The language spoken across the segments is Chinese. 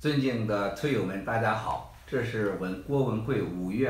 尊敬的推友们，大家好，这是郭文贵5月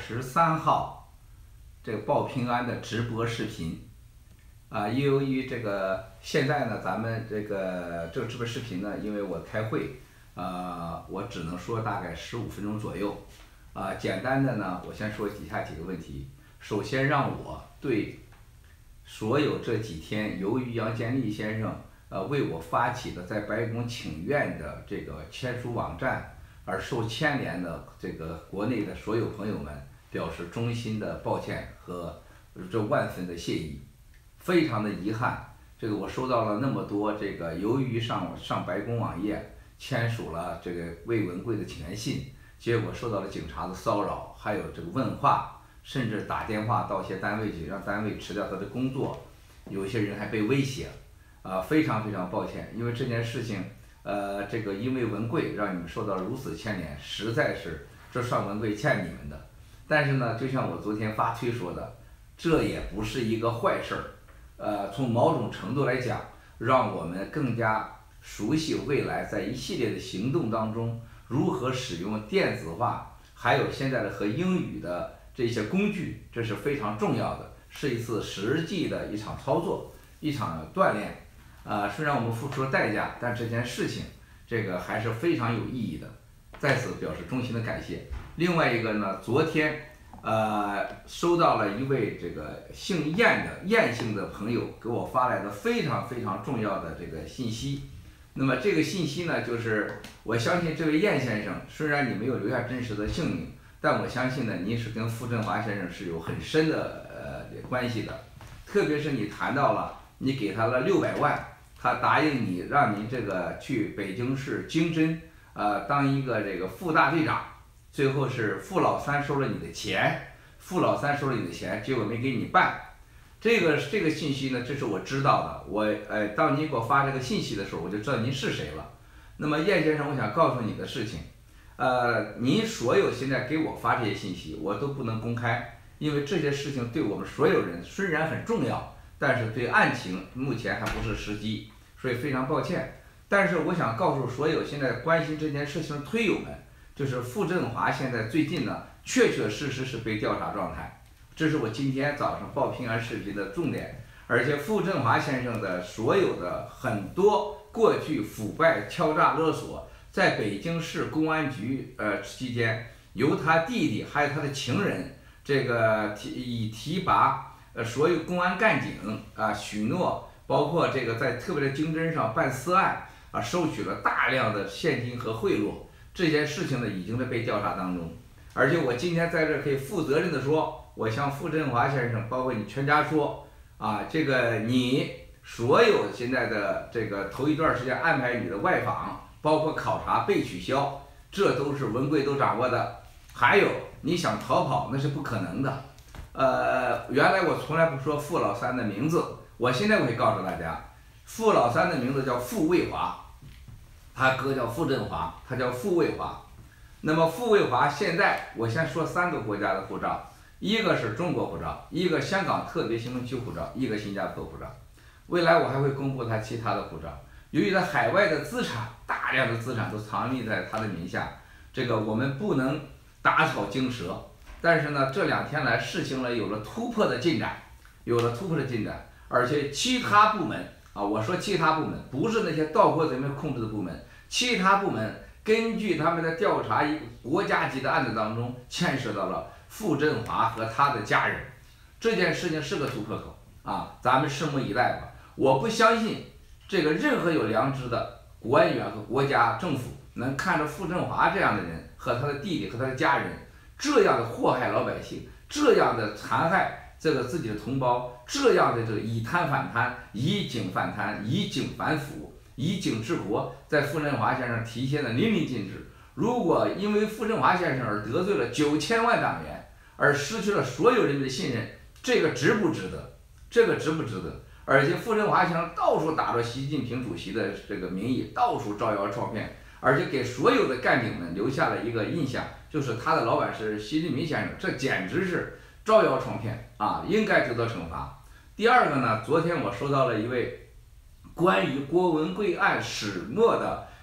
23号这个报平安的直播视频。由于这个现在呢，咱们这个直播视频呢，因为我开会，我只能说大概15分钟左右。简单的呢，我先说以下几个问题。首先，让我对所有这几天由于杨建立先生为我发起的在白宫请愿的这个签署网站而受牵连的这个国内的所有朋友们，表示衷心的抱歉和这万分的谢意。非常的遗憾，这个我收到了那么多这个由于上白宫网页签署了这个魏文贵的请愿信，结果受到了警察的骚扰，还有这个问话，甚至打电话到一些单位去，让单位辞掉他的工作，有些人还被威胁。非常非常抱歉，因为这件事情，这个因为文贵让你们受到如此牵连，实在是这算文贵欠你们的。但是呢，就像我昨天发推说的，这也不是一个坏事儿。从某种程度来讲，让我们更加熟悉未来在一系列的行动当中如何使用电子化，还有现在的和英语的这些工具，这是非常重要的，是一次实际的一场操作，一场锻炼。虽然我们付出了代价，但这件事情这个还是非常有意义的，在此表示衷心的感谢。另外一个呢，昨天收到了一位这个姓燕姓的朋友给我发来的非常非常重要的这个信息。那么这个信息呢，就是我相信这位燕先生，虽然你没有留下真实的姓名，但我相信呢，您是跟傅振华先生是有很深的关系的，特别是你谈到了你给他了600万。他答应你，让您这个去北京市经侦，当一个这个副大队长，最后是傅老三收了你的钱，结果没给你办。这个信息呢，这是我知道的。当你给我发这个信息的时候，我就知道您是谁了。那么燕先生，我想告诉你的事情，您所有现在给我发这些信息，我都不能公开，因为这些事情对我们所有人虽然很重要，但是对案情目前还不是时机。所以非常抱歉，但是我想告诉所有现在关心这件事情的推友们，就是傅振华现在最近呢，确确实实是被调查状态，这是我今天早上报平安视频的重点。而且傅振华先生的所有的很多过去腐败、敲诈勒索，在北京市公安局期间，由他弟弟还有他的情人这个提拔所有公安干警许诺。包括这个在特别的经侦上办私案收取了大量的现金和贿赂，这件事情呢已经在被调查当中。而且我今天在这可以负责任的说，我向傅振华先生，包括你全家说，这个你所有现在的这个头一段时间安排你的外访，包括考察被取消，这都是文贵都掌握的。还有你想逃跑那是不可能的。原来我从来不说傅老三的名字。我现在会告诉大家，傅老三的名字叫傅卫华，他哥叫傅振华，他叫傅卫华。那么傅卫华现在，我先说3个国家的护照，一个是中国护照，一个香港特别行政区护照，一个新加坡护照。未来我还会公布他其他的护照。由于他海外的资产，大量的资产都藏匿在他的名下，这个我们不能打草惊蛇。但是呢，这2天来事情呢有了突破的进展，而且其他部门我说其他部门不是那些盗国贼们控制的部门，其他部门根据他们的调查一个国家级的案子当中，牵涉到了傅振华和他的家人，这件事情是个突破口咱们拭目以待吧。我不相信这个任何有良知的官员和国家政府能看着傅振华这样的人和他的弟弟和他的家人这样的祸害老百姓，这样的残害这个自己的同胞，这样的这个以贪反贪，以警反贪，以警反腐，以警治国，在傅振华先生体现的淋漓尽致。如果因为傅振华先生而得罪了9000万党员，而失去了所有人民的信任，这个值不值得？而且傅振华先生到处打着习近平主席的这个名义，到处招摇撞骗，而且给所有的干警们留下了一个印象，就是他的老板是习近平先生，这简直是招摇撞骗应该得到惩罚。第二个呢，昨天我收到了一位关于郭文贵案始末的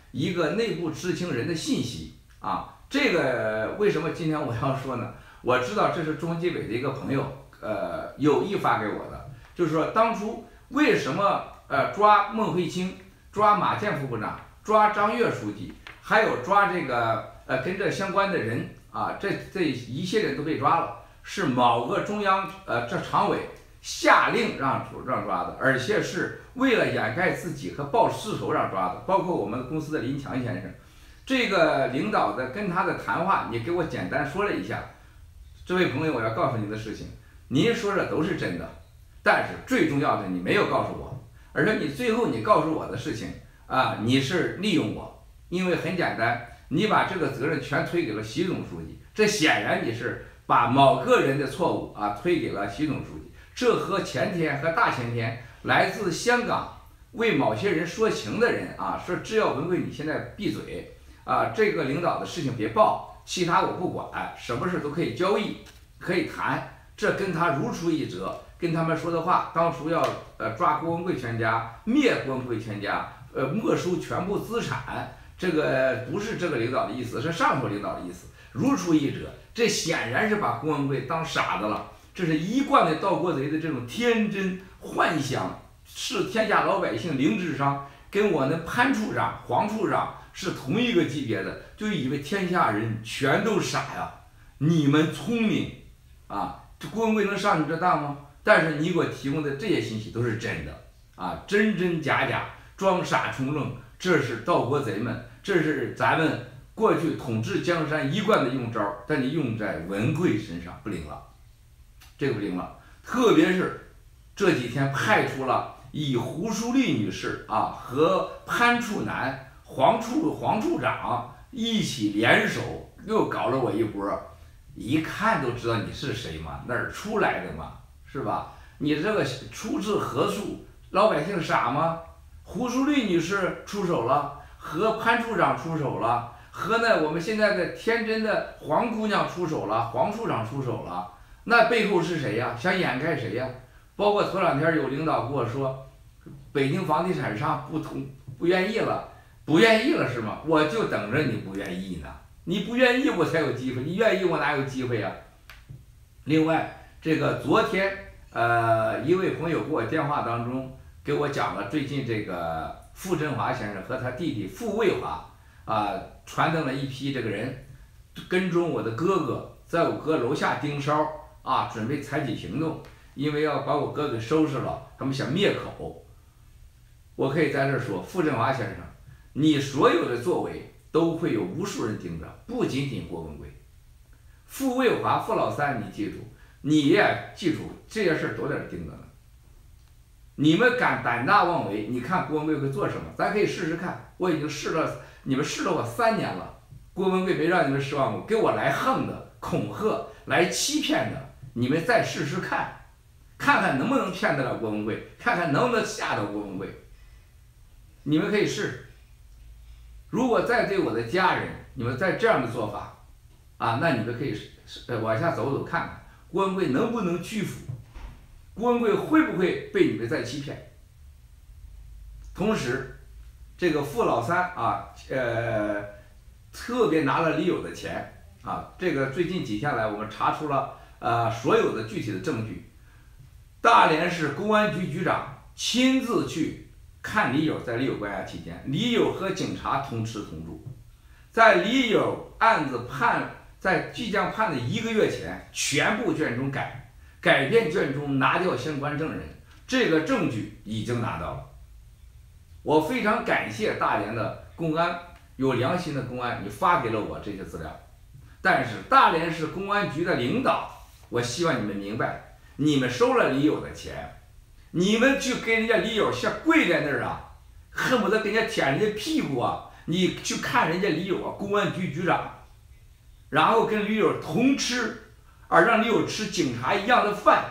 一个内部知情人的信息啊。这个为什么今天我要说呢？我知道这是中纪委的一个朋友有意发给我的，就是说当初为什么抓孟慧清、抓马建副部长、抓张越书记，还有抓这个跟这相关的人啊，这一些人都被抓了，是某个中央这常委下令让抓的，而且是为了掩盖自己和报私仇让抓的，包括我们公司的林强先生。这个领导的跟他的谈话，你给我简单说了一下。这位朋友，我要告诉您的事情，您说的都是真的，但是最重要的你没有告诉我，而且你最后你告诉我的事情啊，你是利用我，因为很简单，你把这个责任全推给了习总书记，这显然你是把某个人的错误啊推给了习总书记，这和前天和大前天来自香港为某些人说情的人啊说，只要文贵你现在闭嘴啊，这个领导的事情别报，其他我不管，什么事都可以交易，可以谈，这跟他如出一辙。跟他们说的话，当初要抓郭文贵全家，灭郭文贵全家，没收全部资产，这个不是这个领导的意思，是上头领导的意思，如出一辙。这显然是把郭文贵当傻子了，这是一贯的盗国贼的这种天真幻想，视天下老百姓零智商，跟我那潘处长、黄处长是同一个级别的，就以为天下人全都傻呀，你们聪明啊，这郭文贵能上你这当吗？但是你给我提供的这些信息都是真的啊，真真假假，装傻充愣，这是盗国贼们，这是咱们过去统治江山一贯的用招，但你用在文贵身上不灵了，这个不灵了。特别是这几天派出了以胡淑丽女士啊和潘处男、黄处长一起联手，又搞了我一波，一看都知道你是谁嘛，哪儿出来的嘛，是吧？你这个出自何处？老百姓傻吗？胡淑丽女士出手了，和潘处长出手了，和呢我们现在的天真的黄姑娘出手了，黄处长出手了，那背后是谁呀？想掩盖谁呀？包括头两天有领导跟我说，北京房地产商不愿意了，不愿意了是吗？我就等着你不愿意呢，你不愿意我才有机会，你愿意我哪有机会呀？另外，这个昨天一位朋友给我电话当中给我讲了最近这个傅振华先生和他弟弟傅卫华传登了一批这个人跟踪我的哥哥，在我哥楼下盯梢啊，准备采取行动，因为要把我哥给收拾了，他们想灭口。我可以在这说，傅振华先生，你所有的作为都会有无数人盯着，不仅仅郭文贵、傅卫华、傅老三，你记住，你也记住这些事儿都在这盯着呢。你们敢胆大妄为，你看郭文贵会做什么？咱可以试试看，我已经试了，你们试了我3年了，郭文贵没让你们失望过，给我来横的、恐吓、来欺骗的，你们再试试看，看看能不能骗得了郭文贵，看看能不能吓到郭文贵。你们可以试，如果再对我的家人，你们再这样的做法，啊，那你们可以往下走走看看，郭文贵能不能屈服，郭文贵会不会被你们再欺骗。同时，这个傅老三啊，特别拿了李友的钱啊，这个最近几天来我们查出了所有的具体的证据，大连市公安局局长亲自去看李友，在李友关押期间，李友和警察同吃同住，在李友案子在即将判的1个月前，全部卷宗改变卷宗，拿掉相关证人，这个证据已经拿到了。我非常感谢大连的公安，有良心的公安，你发给了我这些资料。但是大连市公安局的领导，我希望你们明白，你们收了李友的钱，你们去跟人家李友像跪在那儿啊，恨不得跟人家舔人家屁股啊！你去看人家李友啊，公安局局长，然后跟李友同吃，而让李友吃警察一样的饭，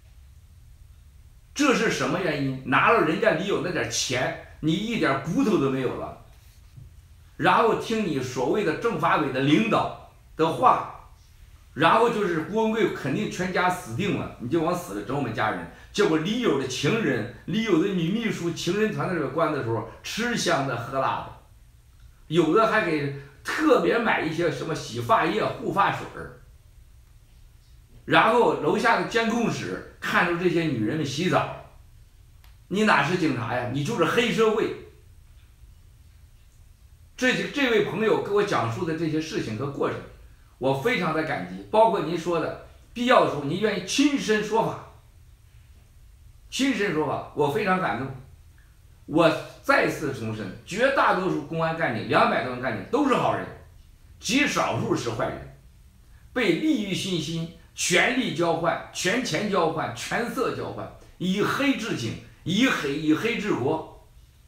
这是什么原因？拿了人家李友那点钱，你一点骨头都没有了，然后听你所谓的政法委的领导的话，然后就是郭文贵肯定全家死定了，你就往死了整我们家人。结果李友的情人、李友的女秘书、情人团在这个关的时候，吃香的喝辣的。 有的还给特别买一些什么洗发液、护发水儿。然后楼下的监控室看着这些女人们洗澡，你哪是警察呀？你就是黑社会。这位朋友给我讲述的这些事情和过程，我非常的感激。包括您说的，必要的时候您愿意亲身说法，亲身说法，我非常感动。我再次重申，绝大多数公安干警，200多名干警都是好人，极少数是坏人，被利欲熏心。权力交换、权钱交换、权色交换，以黑治警，以黑治国。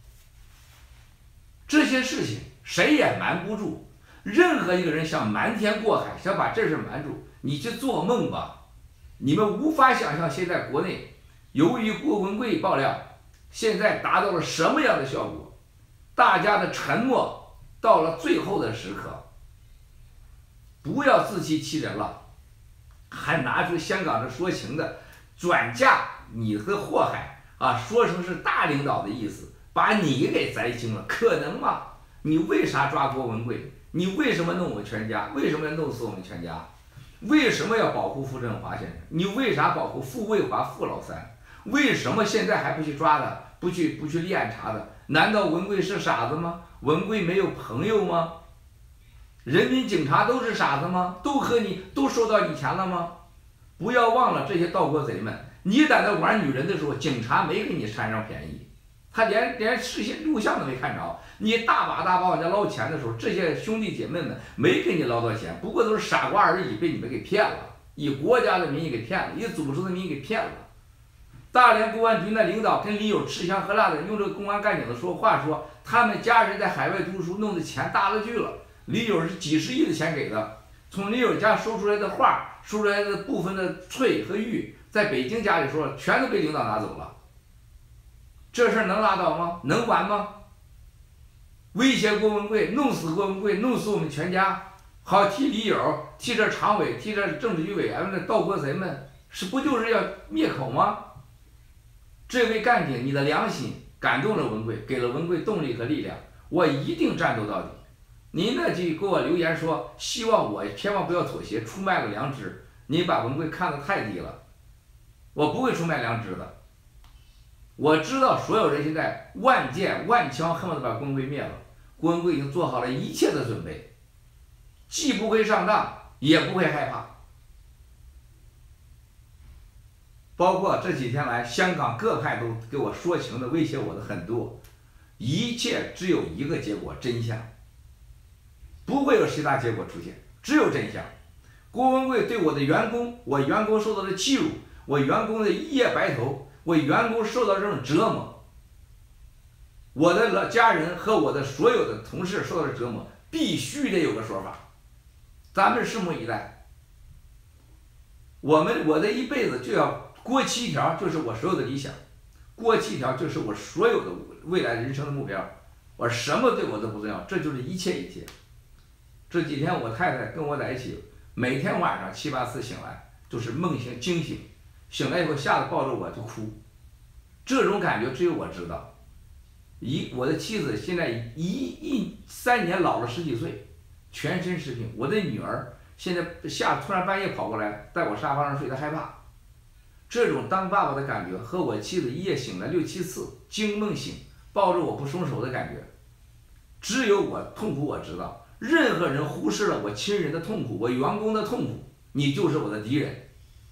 这些事情谁也瞒不住，任何一个人想瞒天过海，想把这事瞒住，你去做梦吧！你们无法想象现在国内由于郭文贵爆料，现在达到了什么样的效果？大家的沉默到了最后的时刻，不要自欺欺人了。还拿出香港的说情的转嫁你的祸害啊，说成是大领导的意思，把你给栽清了，可能吗？你为啥抓郭文贵？你为什么弄我们全家？为什么要弄死我们全家？为什么要保护傅政华先生？你为啥保护傅卫华傅老三？为什么现在还不去抓他？不去立案查的？难道文贵是傻子吗？文贵没有朋友吗？人民警察都是傻子吗？都收到你钱了吗？不要忘了这些盗国贼们，你在那玩女人的时候，警察没给你占上便宜，他连视线录像都没看着。你大把往家捞钱的时候，这些兄弟姐妹们没给你捞到钱，不过都是傻瓜而已，被你们给骗了，以国家的名义给骗了，以组织的名义给骗了。大连公安局那领导跟李友吃香喝辣的，用这个公安干警的话说，他们家人在海外读书，弄的钱大了去了。李友是几十亿的钱给的，从李友家收出来的画，收出来的部分的翠和玉，在北京家里说全都被领导拿走了。这事儿能拉倒吗？能完吗？威胁郭文贵，弄死郭文贵，弄死我们全家，好替李友，替这常委，替这政治局委员们、盗国贼们，不就是要灭口吗？这位干警，你的良心感动了文贵，给了文贵动力和力量，我一定战斗到底。您呢就给我留言说，希望我千万不要妥协，出卖了良知。您把文贵看得太低了，我不会出卖良知的。我知道所有人现在万箭万枪恨不得把郭文贵灭了，郭文贵已经做好了一切的准备，既不会上当，也不会害怕。包括这几天来，香港各派都给我说情的、威胁我的很多，一切只有一个结果：真相。不会有其他结果出现，只有真相。郭文贵对我的员工，我员工受到的欺辱，我员工的一夜白头，我员工受到这种折磨，我的家人和我的所有的同事受到的折磨，必须得有个说法。咱们拭目以待。我的一辈子就要过7条，就是我所有的理想，过7条就是我所有的未来人生的目标。我什么对我都不重要，这就是一切一切。这几天我太太跟我在一起，每天晚上7、8次醒来，就是梦醒惊醒，醒来以后吓得抱着我就哭，这种感觉只有我知道。我的妻子现在3年老了10几岁，全身是病。我的女儿现在突然半夜跑过来，在我沙发上睡，她害怕。这种当爸爸的感觉和我妻子一夜醒了6、7次，惊梦醒，抱着我不松手的感觉，只有我痛苦我知道。任何人忽视了我亲人的痛苦，我员工的痛苦，你就是我的敌人。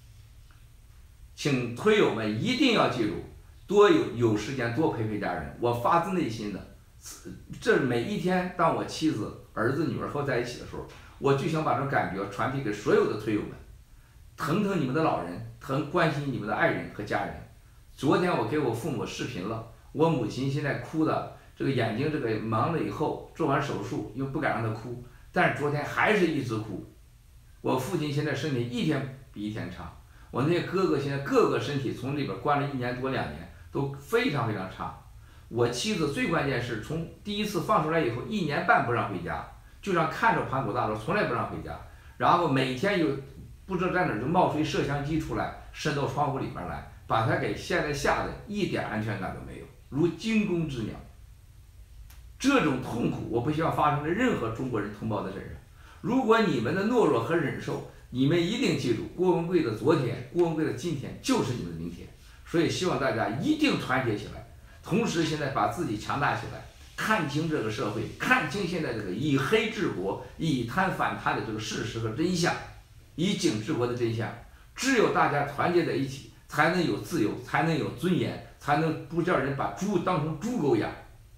请推友们一定要记住，多有时间多陪家人。我发自内心的，这每一天当我妻子、儿子、女儿和我在一起的时候，我就想把这种感觉传递给所有的推友们，疼你们的老人，关心你们的爱人和家人。昨天我给我父母视频了，我母亲现在哭的。这个眼睛忙了以后做完手术又不敢让他哭，但是昨天还是一直哭。我父亲现在身体一天比一天差，我那些哥哥现在各个身体从里边关了1年多2年都非常非常差。我妻子最关键是从第一次放出来以后1年半不让回家，就让看着盘古大楼，从来不让回家。然后每天有不知道在哪就冒出一摄像机出来，伸到窗户里边来，把他给现在吓得一点安全感都没有，如惊弓之鸟。 这种痛苦我不希望发生在任何中国人同胞的身上。如果你们的懦弱和忍受，你们一定记住，郭文贵的昨天，郭文贵的今天就是你们的明天。所以希望大家一定团结起来，同时现在把自己强大起来，看清这个社会，看清现在这个以黑治国、以贪反贪的这个事实和真相，以警治国的真相。只有大家团结在一起，才能有自由，才能有尊严，才能不叫人把猪当成猪狗养。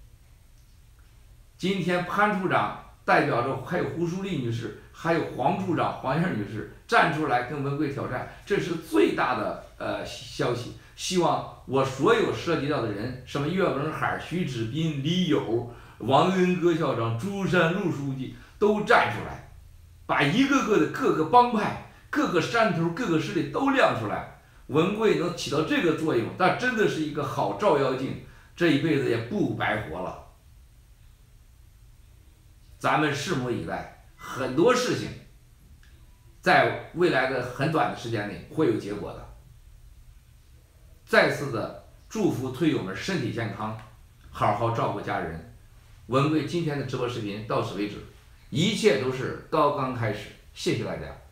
今天潘处长代表着还有胡淑丽女士，还有黄处长黄燕女士站出来跟文贵挑战，这是最大的消息。希望我所有涉及到的人，什么岳文海、徐志斌、李友、王恩阁校长、朱山路书记都站出来，把一个个的各个帮派、各个山头、各个势力都亮出来。文贵能起到这个作用，那真的是一个好照妖镜，这一辈子也不白活了。咱们拭目以待，很多事情在未来的很短的时间内会有结果的。再次的祝福推友们身体健康，好好照顾家人。文贵今天的直播视频到此为止，一切都是刚刚开始，谢谢大家。